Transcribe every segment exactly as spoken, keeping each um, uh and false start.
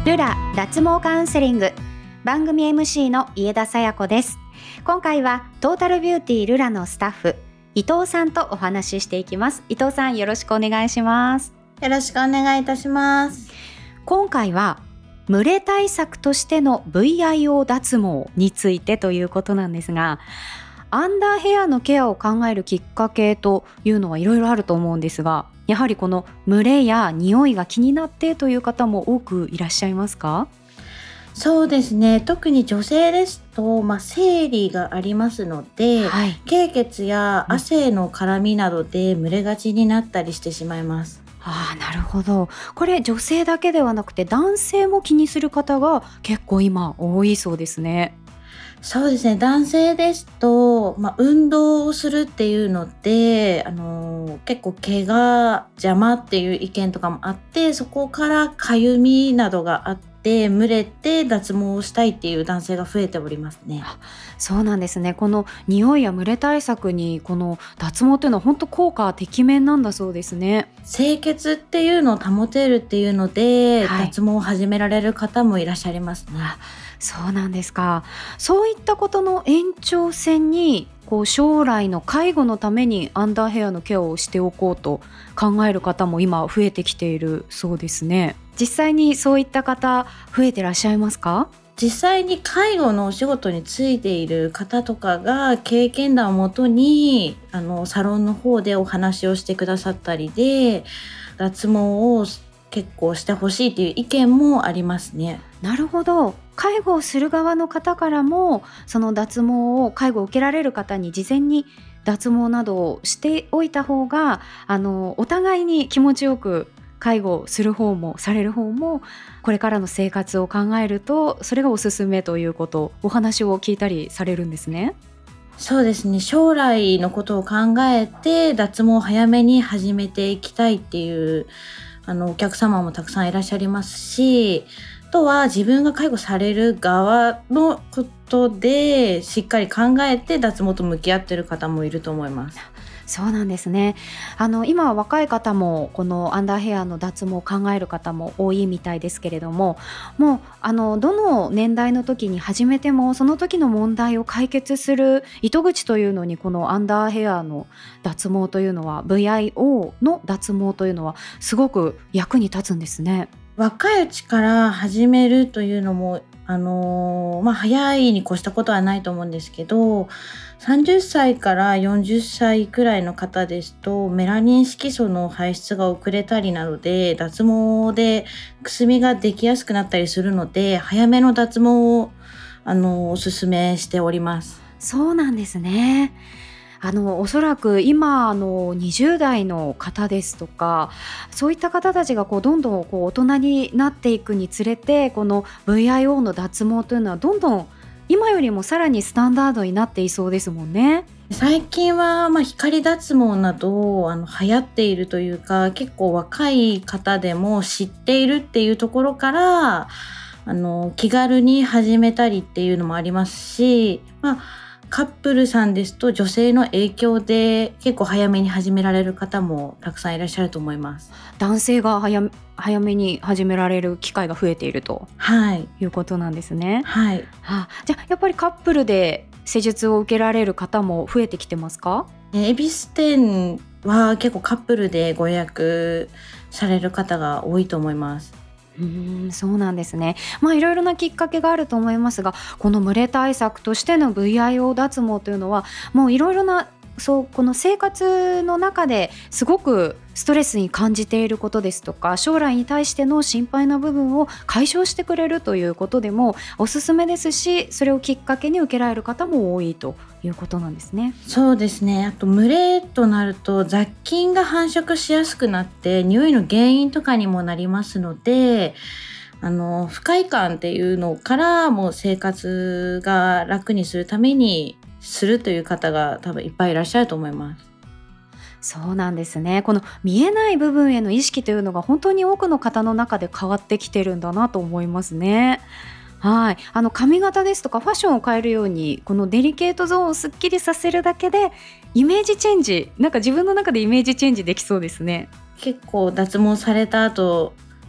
ルラ脱毛カウンセリング、番組 エムシー の家田紗耶子です。今回はトータルビューティールラのスタッフ伊藤さんとお話ししていきます。伊藤さん、よろしくお願いします。 よろしくお願いいたします。 今回は蒸れ対策としての ブイアイオー 脱毛についてということなんですが、アンダーヘアのケアを考えるきっかけというのはいろいろあると思うんですが、やはりこの蒸れや匂いが気になってという方も多くいらっしゃいますか？ そうですね、特に女性ですと、まあ、生理がありますので、はい、経血や汗の絡みなどで蒸れがちになったりしてしまいます。 ああ、なるほど。これ女性だけではなくて男性も気にする方が結構今多いそうですね。 そうですね、男性ですと、まあ、運動をするっていうので、あのー、結構毛が邪魔っていう意見とかもあって、そこからかゆみなどがあって蒸れて脱毛をしたいっていう男性が増えておりますね。 あ、そうなんですね。この匂いや蒸れ対策にこの脱毛というのは本当効果てきめんなんだそうですね。 清潔っていうのを保てるっていうので、 はい、 脱毛を始められる方もいらっしゃいますね。 あ、そうなんですか。そういったことの延長線にこう将来の介護のためにアンダーヘアのケアをしておこうと考える方も今増えてきているそうですね。実際にそういった方増えてらっしゃいますか？ 実際に介護のお仕事についている方とかが経験談をもとにあのサロンの方でお話をしてくださったりで、脱毛を結構してほしいという意見もありますね。 なるほど。介護をする側の方からもその脱毛を介護を受けられる方に事前に脱毛などをしておいた方があのお互いに気持ちよく介護する方もされる方もこれからの生活を考えるとそれがおすすめということお話を聞いたりされるんですね。 そうですね、将来のことを考えて脱毛を早めに始めていきたいっていうあのお客様もたくさんいらっしゃいますし、あとは自分が介護される側のことでしっかり考えて脱毛と向き合っている方もいると思います。 そうなんですね。あの今は若い方もこのアンダーヘアの脱毛を考える方も多いみたいですけれども、もうあのどの年代の時に始めてもその時の問題を解決する糸口というのにこのアンダーヘアの脱毛というのは ブイアイオー の脱毛というのはすごく役に立つんですね。 若いうちから始めるというのもあのーまあ、早いに越したことはないと思うんですけど、さんじゅっさいからよんじゅっさいくらいの方ですとメラニン色素の排出が遅れたりなどで脱毛でくすみができやすくなったりするので、早めの脱毛をあのー、おすすめしております。 そうなんですね。あのおそらく今のにじゅう代の方ですとかそういった方たちがこうどんどんこう大人になっていくにつれてこの ブイアイオー の脱毛というのはどんどん今よりもさらにスタンダードになっていそうですもんね。 最近は、まあ、光脱毛などあの流行っているというか、結構若い方でも知っているっていうところからあの気軽に始めたりっていうのもありますし、まあカップルさんですと女性の影響で結構早めに始められる方もたくさんいらっしゃると思います。 男性が 早, 早めに始められる機会が増えていると、はい、いうことなんですね。 はい。 はあ、じゃあやっぱりカップルで施術を受けられる方も増えてきてますか？ 恵比寿店は結構カップルでご予約される方が多いと思います。 うーん、そうなんですね。まあいろいろなきっかけがあると思いますが、この蒸れ対策としての ブイアイオー 脱毛というのはもういろいろなそうこの生活の中ですごくストレスに感じていることですとか将来に対しての心配な部分を解消してくれるということでもおすすめですし、それをきっかけに受けられる方も多いということなんですね。 そうですね。あと蒸れとなると雑菌が繁殖しやすくなって匂いの原因とかにもなりますので、あの不快感っていうのからもう生活が楽にするためにするという方が多分いっぱいいらっしゃると思います。 そうなんですね。この見えない部分への意識というのが本当に多くの方の中で変わってきてるんだなと思いますね。はい、あの髪型ですとかファッションを変えるようにこのデリケートゾーンをすっきりさせるだけでイメージチェンジ、なんか自分の中でイメージチェンジできそうですね。 結構脱毛された後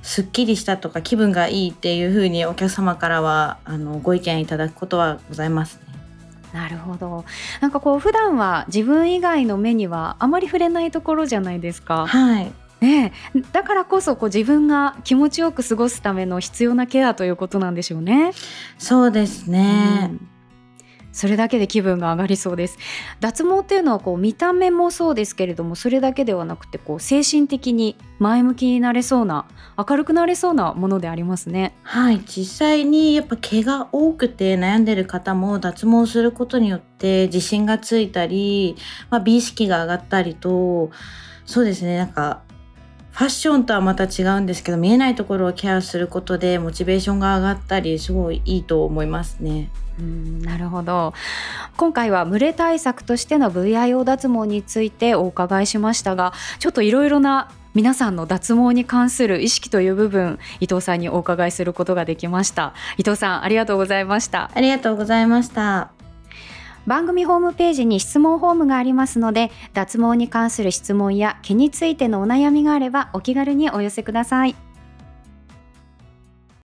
すっきりしたとか気分がいいっていう風にお客様からはあのご意見いただくことはございますね。 なるほど。なんかこう普段は自分以外の目にはあまり触れないところじゃないですか。 はい。 ねえ、だからこそこう自分が気持ちよく過ごすための必要なケアということなんでしょうね。 そうですね。 うん、それだけで気分が上がりそうです。脱毛っていうのはこう見た目もそうですけれども、それだけではなくてこう精神的に前向きになれそうな、明るくなれそうなものでありますね。 はい、実際にやっぱ毛が多くて悩んでる方も脱毛することによって自信がついたり、まあ、美意識が上がったりと、そうですね、なんかファッションとはまた違うんですけど、見えないところをケアすることでモチベーションが上がったり、すごいいいと思いますね。 うん、なるほど。今回は蒸れ対策としての ブイアイオー 脱毛についてお伺いしましたが、ちょっといろいろな皆さんの脱毛に関する意識という部分、伊藤さんにお伺いすることができました。伊藤さん、ありがとうございました。 ありがとうございました。 番組ホームページに質問フォームがありますので、脱毛に関する質問や毛についてのお悩みがあればお気軽にお寄せください。